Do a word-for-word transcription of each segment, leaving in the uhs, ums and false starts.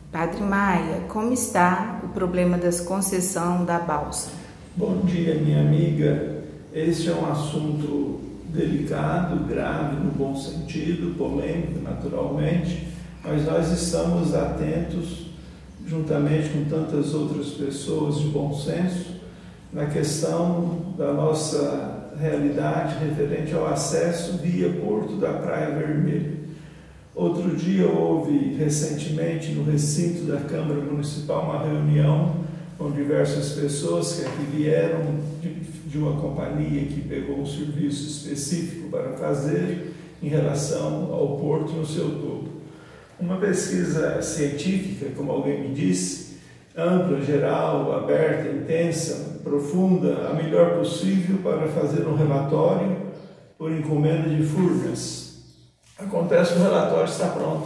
Padre Maia, como está o problema das concessões da balsa? Bom dia, minha amiga. Este é um assunto delicado, grave no bom sentido, polêmico naturalmente, mas nós estamos atentos, juntamente com tantas outras pessoas de bom senso, na questão da nossa realidade referente ao acesso via Porto da Praia Vermelha. Outro dia houve, recentemente, no recinto da Câmara Municipal, uma reunião com diversas pessoas que aqui vieram de, de uma companhia que pegou um serviço específico para fazer em relação ao porto no seu todo. Uma pesquisa científica, como alguém me disse, ampla, geral, aberta, intensa, profunda, a melhor possível para fazer um relatório por encomenda de Furnas. Acontece que o relatório está pronto.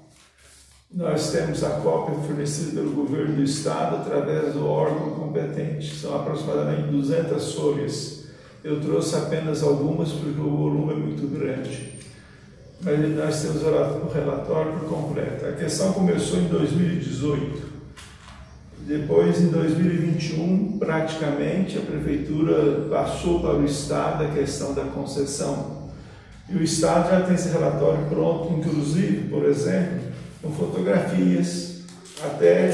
Nós temos a cópia fornecida pelo governo do estado através do órgão competente. São aproximadamente duzentas folhas. Eu trouxe apenas algumas porque o volume é muito grande. Mas nós temos o relatório por completo. A questão começou em dois mil e dezoito. Depois, em dois mil e vinte e um, praticamente, a prefeitura passou para o estado a questão da concessão. E o estado já tem esse relatório pronto, inclusive, por exemplo, com fotografias, até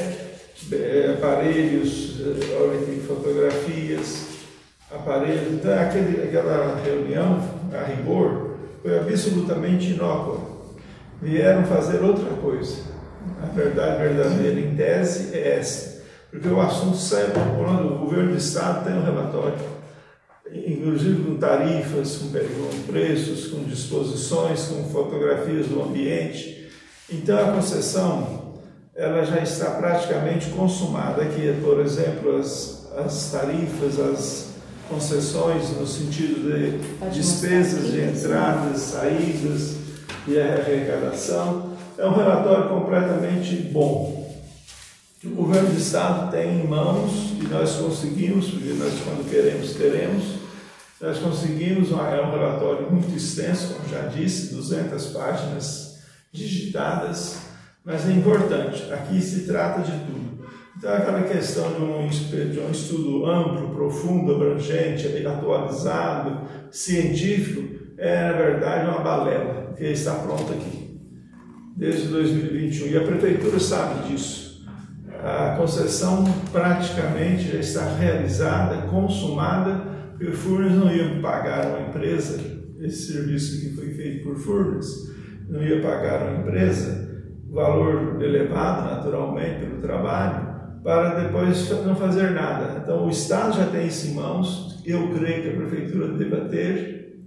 é, aparelhos, é, fotografias, aparelhos. Então, aquele, aquela reunião, a rigor, foi absolutamente inócua. Vieram fazer outra coisa. A verdade verdadeira, em tese, é essa. Porque o assunto sai quando o governo do estado tem um relatório, inclusive com tarifas, com preços, com disposições, com fotografias do ambiente. Então a concessão ela já está praticamente consumada. Aqui, por exemplo, as, as tarifas, as concessões no sentido de despesas de entradas, saídas e arrecadação. É um relatório completamente bom. O governo do estado tem em mãos, e nós conseguimos, porque nós quando queremos, teremos, nós conseguimos, é um relatório muito extenso, como já disse, duzentas páginas digitadas, mas é importante, aqui se trata de tudo. Então aquela questão de um, de um estudo amplo, profundo, abrangente, atualizado, científico, é na verdade uma balela, porque está pronto aqui, desde dois mil e vinte e um, e a prefeitura sabe disso. A concessão praticamente já está realizada, consumada, porque Furnas não ia pagar uma empresa, esse serviço que foi feito por Furnas, não ia pagar uma empresa, valor elevado naturalmente pelo trabalho, para depois não fazer nada. Então o Estado já tem isso em mãos, eu creio que a Prefeitura deva ter.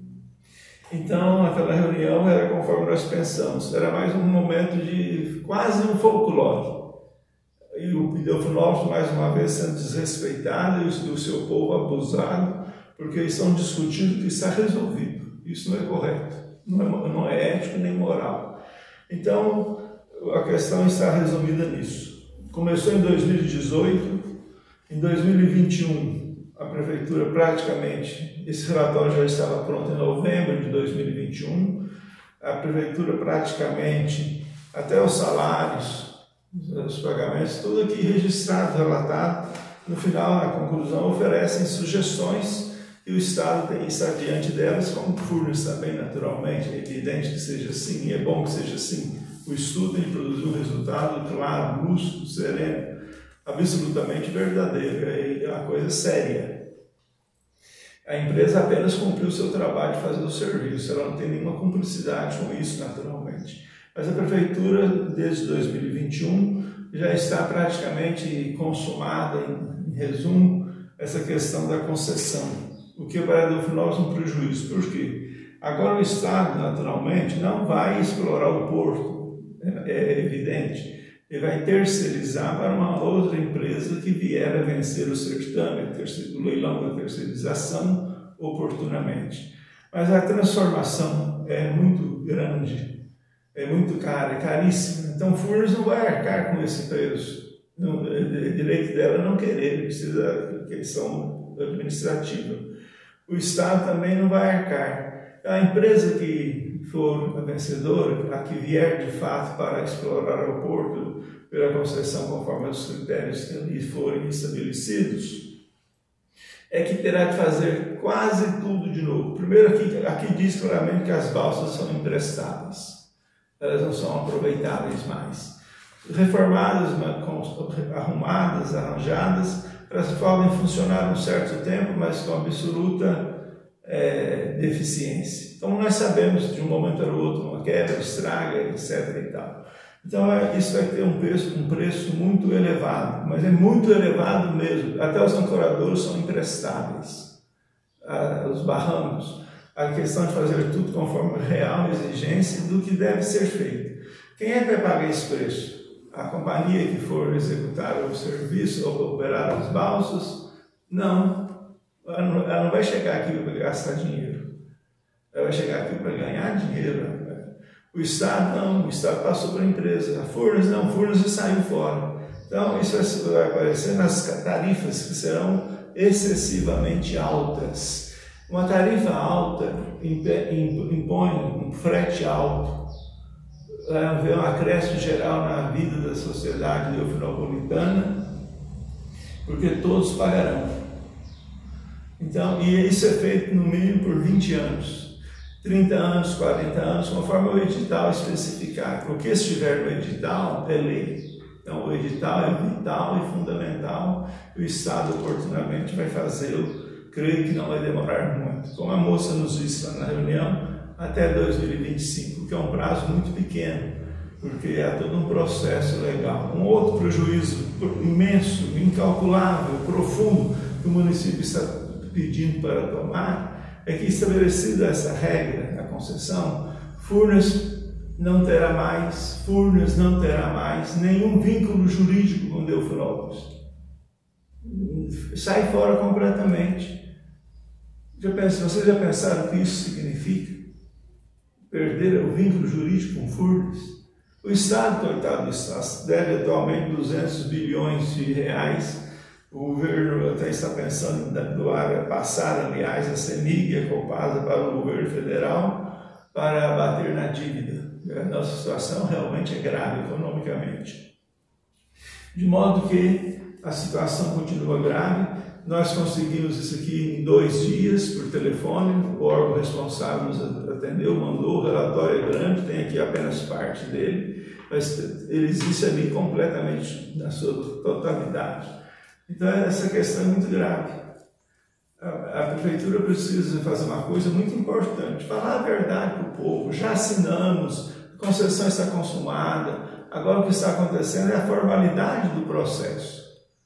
Então aquela reunião era conforme nós pensamos, era mais um momento de quase um folclore. E o Pideufinópolis, mais uma vez, sendo desrespeitado e o seu povo abusado, porque eles estão discutindo que está resolvido. Isso não é correto, não é, não é ético nem moral. Então, a questão está resumida nisso. Começou em dois mil e dezoito, em dois mil e vinte e um, a Prefeitura praticamente, esse relatório já estava pronto em novembro de dois mil e vinte e um, a Prefeitura praticamente, até os salários, os pagamentos, tudo aqui registrado, relatado. No final, na conclusão, oferecem sugestões e o Estado tem está diante delas, como Furnas também, naturalmente. É evidente que seja assim, e é bom que seja assim. O estudo ele produziu um resultado claro, lúcido, sereno, absolutamente verdadeiro, é uma coisa séria. A empresa apenas cumpriu o seu trabalho de fazer o serviço, ela não tem nenhuma cumplicidade com isso, naturalmente. Mas a Prefeitura, desde dois mil e vinte e um, já está praticamente consumada, em, em resumo, essa questão da concessão, o que para Pideufinópolis é um prejuízo. Por quê? Agora o Estado, naturalmente, não vai explorar o porto, é, é evidente, ele vai terceirizar para uma outra empresa que vier a vencer o certame, o leilão da terceirização, oportunamente. Mas a transformação é muito grande, é muito cara, é caríssima. Então, Furnas não vai arcar com esse preço. Não, é direito dela não querer, precisa de questão administrativa. O Estado também não vai arcar. A empresa que for a vencedora, a que vier de fato para explorar o porto pela concessão conforme os critérios que ali forem estabelecidos, é que terá de fazer quase tudo de novo. Primeiro, aqui, aqui diz claramente que as balsas são imprestáveis, elas não são aproveitáveis mais. Reformadas, arrumadas, arranjadas, elas podem funcionar um certo tempo, mas com absoluta é, deficiência. Então nós sabemos de um momento para o outro uma quebra, estraga, etc e tal. Então isso vai ter um preço, um preço muito elevado, mas é muito elevado mesmo. Até os ancoradores são imprestáveis, ah, os barrancos. A questão de fazer tudo conforme a real exigência do que deve ser feito. Quem é que vai pagar esse preço? A companhia que for executar o serviço ou operar os balsos? Não. Ela não, ela não vai chegar aqui para gastar dinheiro. Ela vai chegar aqui para ganhar dinheiro. O Estado não, o Estado passou para a empresa. A Furnas não, a Furnas já saiu fora. Então isso vai aparecer nas tarifas que serão excessivamente altas. Uma tarifa alta impõe um frete alto, vai haver um acréscimo geral na vida da sociedade delfinopolitana, porque todos pagarão. Então, e isso é feito no mínimo por vinte anos, trinta anos, quarenta anos, conforme o edital especificar. O que estiver no edital é lei. Então, o edital é vital e fundamental, e o Estado oportunamente vai fazê-lo. Creio que não vai demorar muito. Como a moça nos disse lá na reunião, até dois mil e vinte e cinco, que é um prazo muito pequeno, porque há todo um processo legal. Um outro prejuízo imenso, incalculável, profundo, que o município está pedindo para tomar, é que, estabelecida essa regra da concessão, Furnas não terá mais, Furnas não terá mais nenhum vínculo jurídico com Delfinópolis. Sai fora completamente. Já penso, vocês já pensaram o que isso significa? Perder o vínculo jurídico com Furnas? O Estado, coitado do Estado, deve atualmente duzentos bilhões de reais. O governo até está pensando em doar, passar, aliás, a CEMIG e a Copasa para o governo federal para abater na dívida. A nossa situação realmente é grave economicamente. De modo que a situação continua grave. Nós conseguimos isso aqui em dois dias por telefone. O órgão responsável nos atendeu, mandou, o relatório é grande, tem aqui apenas parte dele, mas ele existe ali completamente na sua totalidade. Então essa questão é muito grave. A, a prefeitura precisa fazer uma coisa muito importante, falar a verdade para o povo. Já assinamos, a concessão está consumada, agora o que está acontecendo é a formalidade do processo.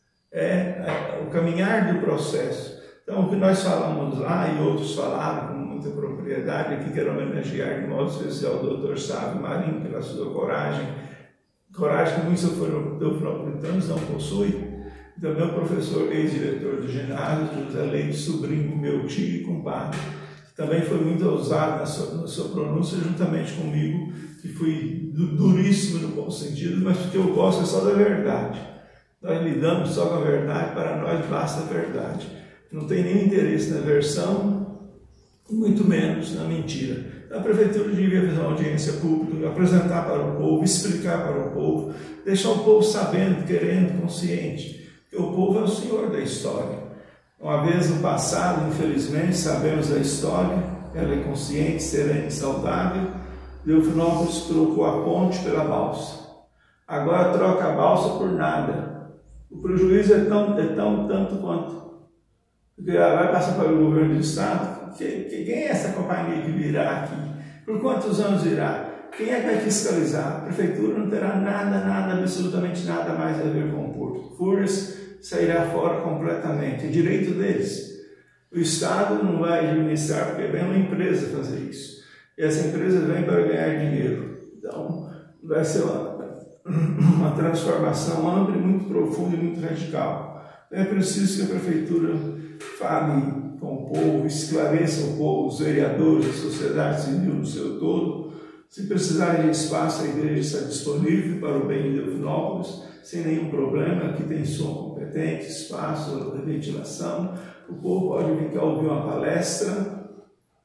É o caminhar do processo. Então, o que nós falamos lá e outros falaram com muita propriedade, aqui quero homenagear de modo especial o doutor Sávio Marinho pela sua coragem, coragem que muitos delfinopolitanos não possuem. Então, meu professor, ex-diretor do ginásio, José Leite, sobrinho, meu tio e compadre, que também foi muito ousado na sua, na sua pronúncia, juntamente comigo, que fui duríssimo no bom sentido, mas porque eu gosto é só da verdade. Nós lidamos só com a verdade, para nós basta a verdade. Não tem nenhum interesse na versão, muito menos na mentira. A prefeitura devia fazer uma audiência pública, apresentar para o povo, explicar para o povo, deixar o povo sabendo, querendo, consciente, que o povo é o senhor da história. Uma vez no passado, infelizmente, sabemos da história, ela é consciente, serena e saudável, Delfinópolis trocou a ponte pela balsa. Agora troca a balsa por nada. O prejuízo é tão, é tão tanto quanto. Porque vai passar para o governo do Estado. Que, que, quem é essa companhia que virá aqui? Por quantos anos irá? Quem é que vai fiscalizar? A prefeitura não terá nada, nada, absolutamente nada mais a ver com o porto. Furnas sairá fora completamente. É direito deles. O Estado não vai administrar, porque vem uma empresa fazer isso. E essa empresa vem para ganhar dinheiro. Então, vai ser uma uma transformação ampla, muito profunda e muito radical. É preciso que a prefeitura fale com o povo, esclareça o povo, os vereadores, a sociedade civil no seu todo. Se precisarem de espaço, a igreja está disponível para o bem de Delfinópolis, sem nenhum problema. Aqui tem som competente, espaço, ventilação. O povo pode vir cá ouvir uma palestra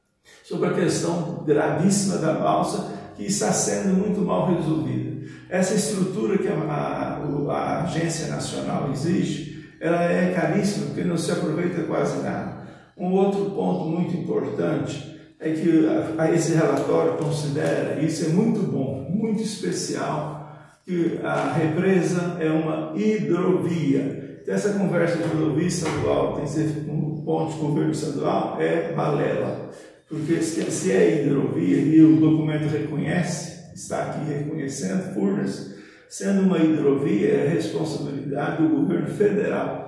sobre a questão gravíssima da balsa, que está sendo muito mal resolvida. Essa estrutura que a, a, a Agência Nacional exige, ela é caríssima, porque não se aproveita quase nada. Um outro ponto muito importante é que a, a esse relatório considera, e isso é muito bom, muito especial, que a represa é uma hidrovia. Então, essa conversa de rodovia estadual tem que ser um ponto de governo estadual é balela, porque se é hidrovia e o documento reconhece, está aqui reconhecendo, Furnas, sendo uma hidrovia é responsabilidade do governo federal.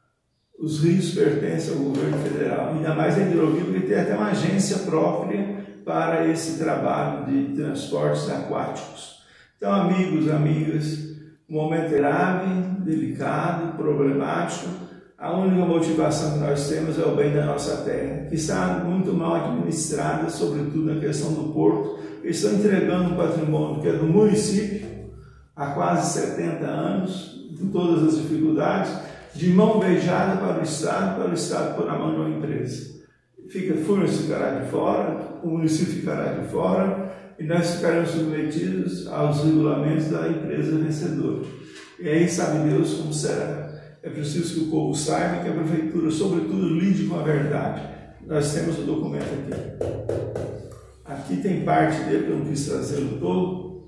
Os rios pertencem ao governo federal, ainda mais a hidrovia, porque tem até uma agência própria para esse trabalho de transportes aquáticos. Então, amigos, amigas, um momento grave, delicado, problemático. A única motivação que nós temos é o bem da nossa terra, que está muito mal administrada, sobretudo na questão do porto. Eles estão entregando um patrimônio que é do município há quase setenta anos, com todas as dificuldades, de mão beijada para o Estado, para o Estado pôr na mão de uma empresa. Fica, Furnas ficará de fora, o município ficará de fora, e nós ficaremos submetidos aos regulamentos da empresa vencedora. E aí sabe Deus como será. É preciso que o povo saiba que a prefeitura, sobretudo, lide com a verdade. Nós temos o documento aqui. Aqui tem parte dele, que eu não quis trazê-lo todo,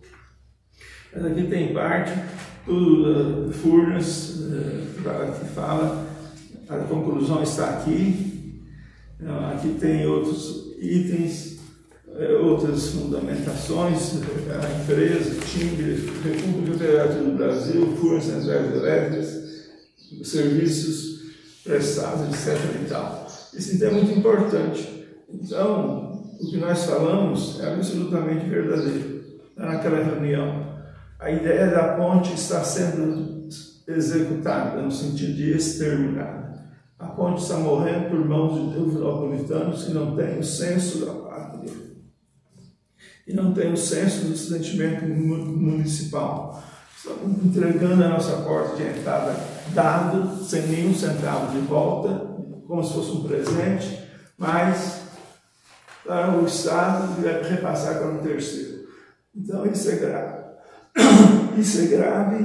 mas aqui tem parte, tudo uh, Furnas, uh, que fala, a conclusão está aqui. Uh, aqui tem outros itens, uh, outras fundamentações, a empresa, Timbre, República Federativa do Brasil, Furnas Centrais Elétricas, serviços prestados, etcétera e tal. Isso então é muito importante. Então, o que nós falamos é absolutamente verdadeiro. Naquela reunião, a ideia da ponte está sendo executada no sentido de exterminada. A ponte está morrendo por mãos de neopolitanos que não têm o senso da pátria e não têm o senso do sentimento municipal. Estamos entregando a nossa porta de entrada dado, sem nenhum centavo de volta, como se fosse um presente, mas para o Estado vai repassar para um terceiro. Então isso é grave. Isso é grave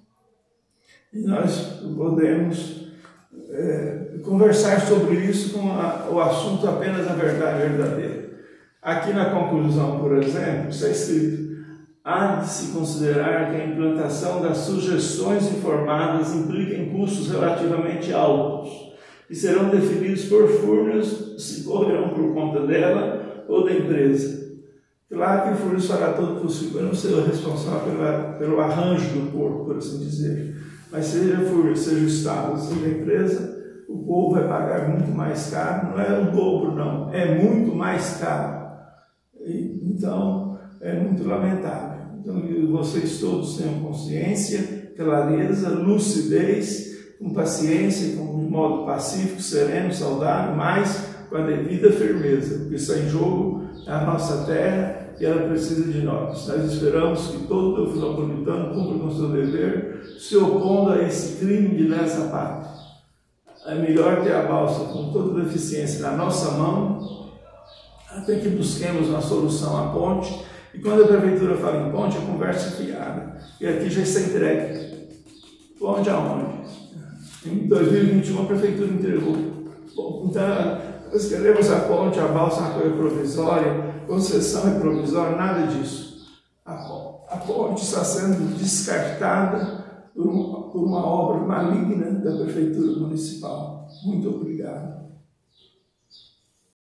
e nós podemos é, conversar sobre isso com a, o assunto apenas a verdade verdadeira. Aqui na conclusão, por exemplo, está escrito: há de se considerar que a implantação das sugestões informadas implica em custos relativamente altos e serão definidos por Furnas, se correrão por conta dela ou da empresa. Claro que o Furnas fará todo o possível, eu não sei o responsável pela, pelo arranjo do porto, por assim dizer, mas seja Furnas, seja o Estado, seja a empresa, o povo vai pagar muito mais caro, não é o dobro não, é muito mais caro. E, então, é muito lamentável. Então, que vocês todos tenham consciência, clareza, lucidez, com paciência, com um modo pacífico, sereno, saudável, mas com a devida firmeza, porque isso é em jogo a nossa terra e ela precisa de nós. Nós esperamos que todo o teoflopolitano cumpra com o seu dever, se opondo a esse crime de lesa pátria. É melhor ter a balsa com toda a deficiência na nossa mão, até que busquemos uma solução à ponte. E quando a prefeitura fala em ponte, a conversa é fiada. E aqui já está entregue. Ponte aonde? Em dois mil e vinte e um a prefeitura entregou. Bom, então, nós queremos a ponte, a balsa, uma coisa provisória, concessão é provisória, nada disso. A, a ponte está sendo descartada por uma, por uma obra maligna da prefeitura municipal. Muito obrigado.